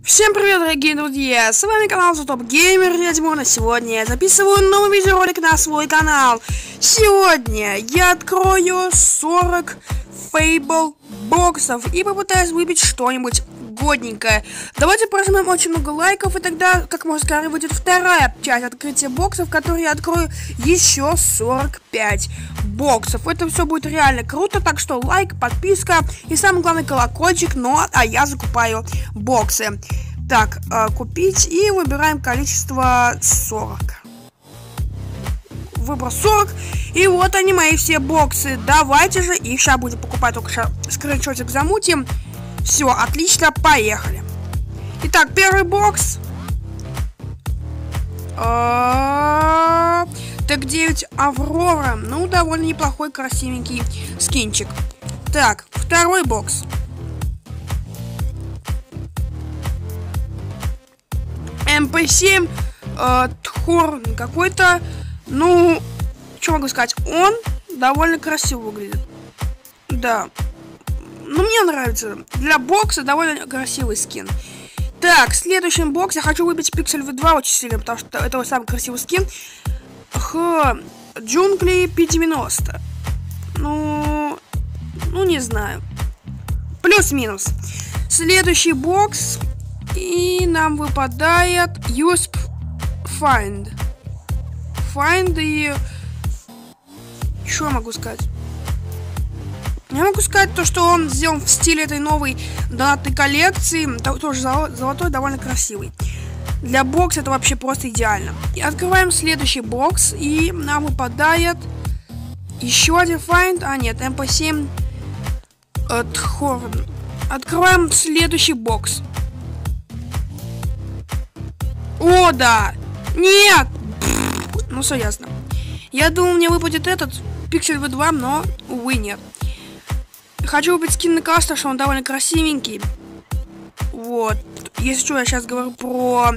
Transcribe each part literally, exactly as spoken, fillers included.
Всем привет, дорогие друзья! С вами канал Топ Геймер, я Димон, и сегодня я записываю новый видеоролик на свой канал. Сегодня я открою сорок Fable боксов и попытаюсь выбить что-нибудь годненькое. Давайте прожмем очень много лайков, и тогда, как можно скорее, выйдет вторая часть открытия боксов, в которой я открою еще сорок пять боксов. Это все будет реально круто, так что лайк, подписка и самый главный колокольчик, но а я закупаю боксы. Так, э, купить и выбираем количество сорок. Выбор сорок. И вот они, мои все боксы. Давайте же их сейчас будем покупать. Только сейчас скриншотик замутим. Все, отлично, поехали. Итак, первый бокс. Так, девять Аврора. Ну, довольно неплохой, красивенький скинчик. Так, второй бокс. эм пэ семь. Тхорн какой-то. Ну, что могу сказать? Он довольно красиво выглядит. Да. Ну, мне нравится. Для бокса довольно красивый скин. Так, в следующем боксе я хочу выбить Pixel ви два очень сильно, потому что это самый красивый скин. Х, Джунгли пи девяносто. Ну, ну, не знаю. Плюс-минус. Следующий бокс. И нам выпадает Юсп Find. Find и... Что я могу сказать? Я могу сказать то, что он сделан в стиле этой новой донатной коллекции. Тоже золотой, довольно красивый. Для бокса это вообще просто идеально. И открываем следующий бокс. И нам выпадает еще один Find. А нет, эм пэ семь Тхорн. Открываем следующий бокс. О, да! Нет! Ну, все ясно. Я думал, мне выпадет этот Pixel ви два, но, увы, нет. Хочу выбить скин на Кастер, что он довольно красивенький. Вот. Если что, я сейчас говорю про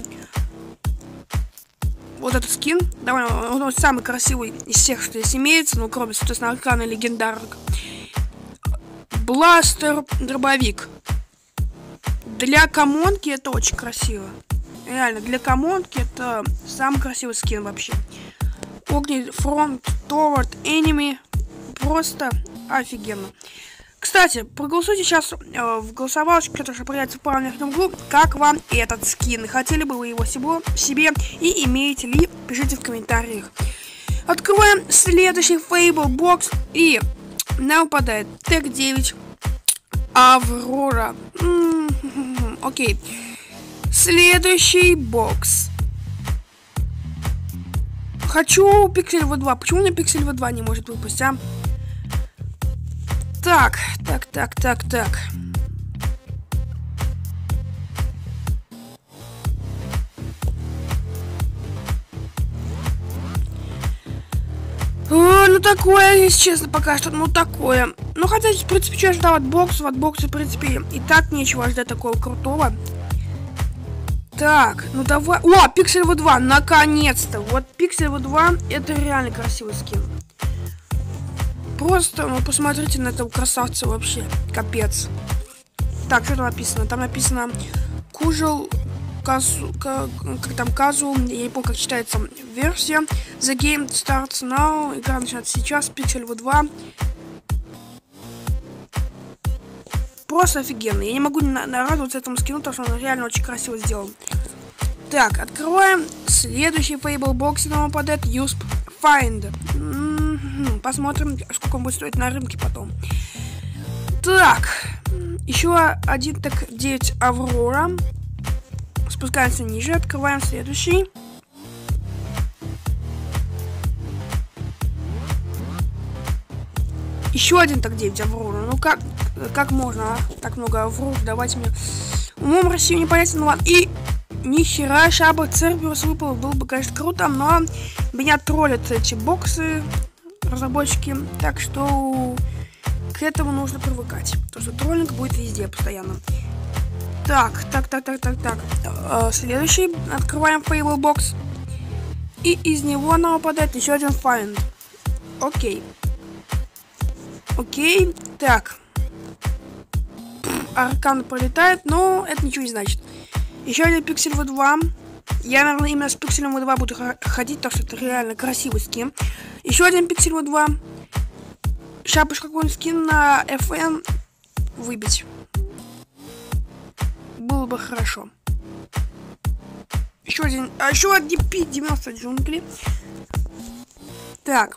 вот этот скин. Довольно, он, он самый красивый из всех, что здесь имеется. Ну, кроме, соответственно, аркана легендарных. Бластер дробовик. Для комонки это очень красиво. Реально, для комонки это самый красивый скин вообще. Огни Front Toward Enemy. Просто офигенно. Кстати, проголосуйте сейчас э, в голосовалочке, которая появится в правом верхнем углу, как вам этот скин. Хотели бы вы его себе и имеете ли, пишите в комментариях. Открываем следующий Fable бокс. И нам выпадает Тег девять Аврора. М-м-м, окей. Следующий бокс. Хочу Pixel ви два. Почему мне Pixel ви два не может выпасть, а? Так, так, так, так, так. О, ну такое, если честно, пока что, ну такое. Ну хотя, в принципе, что я ждал от боксов, от бокса, в принципе, и так нечего ждать такого крутого. Так, ну давай... О, Pixel ви два, наконец-то! Вот Pixel ви два, это реально красивый скин. Просто, ну, посмотрите на этого красавца вообще. Капец. Так, что там написано? Там написано... Кужел... Казу... Как, как там, Казу... Я не помню, как читается версия. The game starts now. Игра начинается сейчас. Pixel ви два. Просто офигенно. Я не могу на нарадоваться этому скину, потому что он реально очень красиво сделан. Так, открываем. Следующий Fable бокс нам выпадает Юсп Find. М-м-м, посмотрим, сколько он будет стоить на рынке потом. Так, еще один так девять Аврора. Спускаемся ниже, открываем следующий. Еще один так девять Аврора. Ну как, как можно, а? Так много Аврор, давайте мне. Умом Россию непонятно, ну ладно. И нихера, шаба Церберус выпал, было бы, конечно, круто, но меня троллят эти боксы, разработчики, так что к этому нужно привыкать, потому что троллинг будет везде постоянно. Так, так, так, так, так, так. Э, следующий, открываем Fable бокс, и из него нам выпадает еще один Find. Окей. Окей, так. Аркан пролетает, но это ничего не значит. Еще один пиксель ви два. Я, наверное, именно с пикселем ви два буду ходить, так что это реально красивый скин. Еще один пиксель ви два. Шапочку какой-нибудь скин на эф эн выбить. Было бы хорошо. Еще один, а еще один пи девяносто джунгли. Так.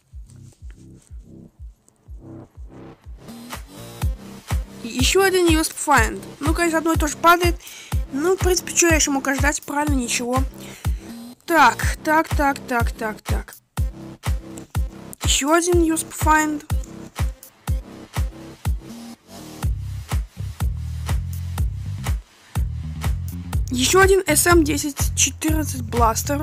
Еще один ю эс пи Find. Ну, конечно, одно и то же падает. Ну, в принципе, что я еще мог ожидать? Правильно, ничего. Так, так, так, так, так, так. Еще один ю эс пи Find. Еще один эс эм десять четырнадцать бластер.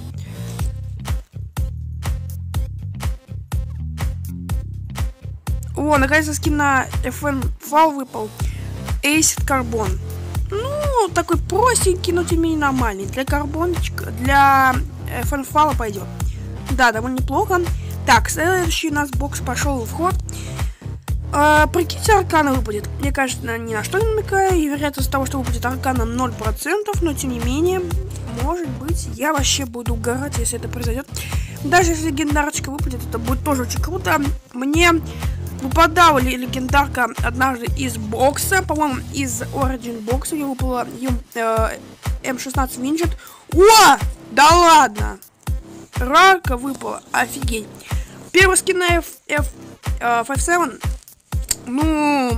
О, наконец-то скин на эф эн фал выпал. Acid Carbon. Ну, такой простенький, но тем не менее нормальный. Для карбончика, для эф эн фала пойдет. Да, довольно неплохо. Так, следующий у нас бокс пошел в ход. А, прикиньте, аркана выпадет. Мне кажется, ни на что не намекаю. И вероятность того, что выпадет аркана ноль процентов. Но тем не менее, может быть, я вообще буду угорать, если это произойдет. Даже если легендарочка выпадет, это будет тоже очень круто. Мне выпадала ли легендарка однажды из бокса, по-моему, из Origin бокса. Мне выпала э, эм шестнадцать Winjet. О! Да ладно! Рарка выпала. Офигеть. Первый скин на эф пять семь. Ну...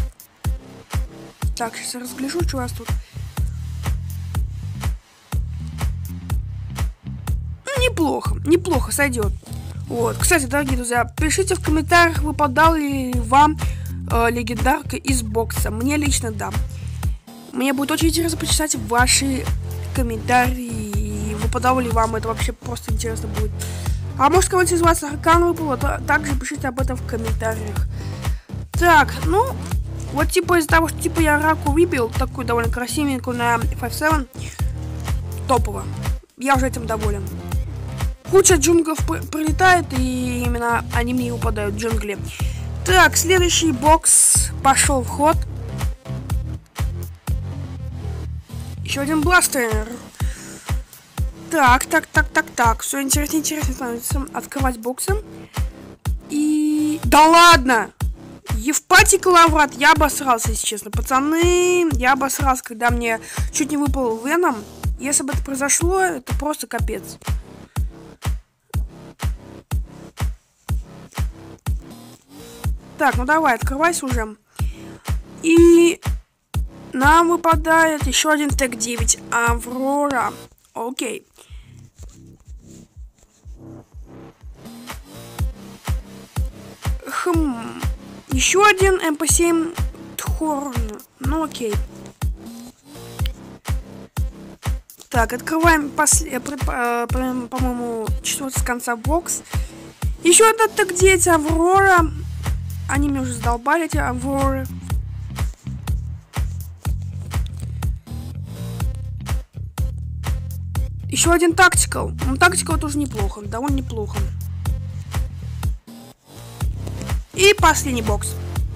Так, сейчас я разгляжу, что у вас тут. Ну, неплохо. Неплохо сойдет. Вот. Кстати, дорогие друзья, пишите в комментариях, выпадал ли вам э, легендарка из бокса. Мне лично да. Мне будет очень интересно почитать ваши комментарии. Выпадало ли вам это, вообще просто интересно будет. А может, кого-нибудь из вас аркан выпало, то также пишите об этом в комментариях. Так, ну, вот типа из-за того, что типа я раку выбил, такую довольно красивенькую на эф пять семь, топово. Я уже этим доволен. Куча джунглов прилетает, и именно они мне упадают, джунгли. Так, следующий бокс пошел в ход. Еще один бластер. Так, так, так, так, так. Все интереснее, интереснее становится открывать боксы. И... Да ладно! Евпатий Лаврат, я обосрался, если честно. Пацаны, я обосрался, когда мне чуть не выпал Веном. Если бы это произошло, это просто капец. Так, ну давай, открывайся уже. И нам выпадает еще один тег девять. Аврора. Окей. Хм. Еще один эм пи семь Тхорн. Ну окей. Так, открываем, после, по-моему, четвертый с конца бокс. Еще один тег девять Аврора. Они меня уже задолбали, эти Авроры. Еще один тактикал. Ну, тактикал тоже неплохо, довольно неплохо. И последний бокс.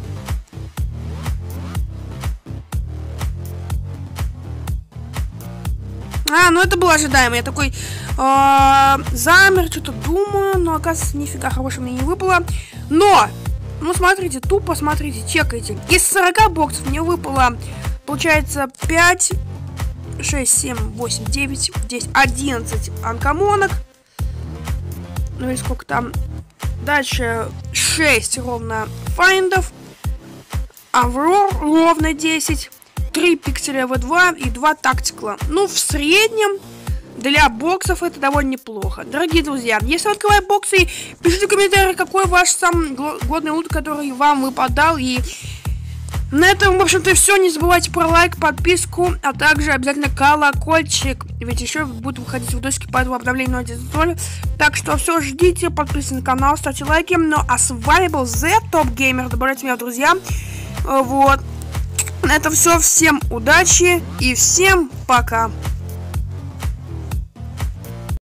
А, ну это было ожидаемо. Я такой э, замер, что-то думаю, но оказывается нифига хорошего мне не выпало. Но, ну смотрите, тупо смотрите, чекайте. Из сорока боксов мне выпало, получается, пять, шесть, семь, восемь, девять, десять, одиннадцать анкомонок. Ну и сколько там? Дальше шесть ровно файндов. Аврор ровно десять. три пикселя ви два и два тактикла. Ну, в среднем для боксов это довольно неплохо. Дорогие друзья, если вы открываете боксы, пишите в комментариях, какой ваш самый годный лут, который вам выпадал. И на этом, в общем-то, все. Не забывайте про лайк, подписку, а также обязательно колокольчик. Ведь еще будут выходить видосики по этому обновлению на. Так что все, ждите, подписывайтесь на канал, ставьте лайки. Ну, а с вами был The Top Gamer. Добавляйте меня в друзья. Вот. На этом все. Всем удачи и всем пока.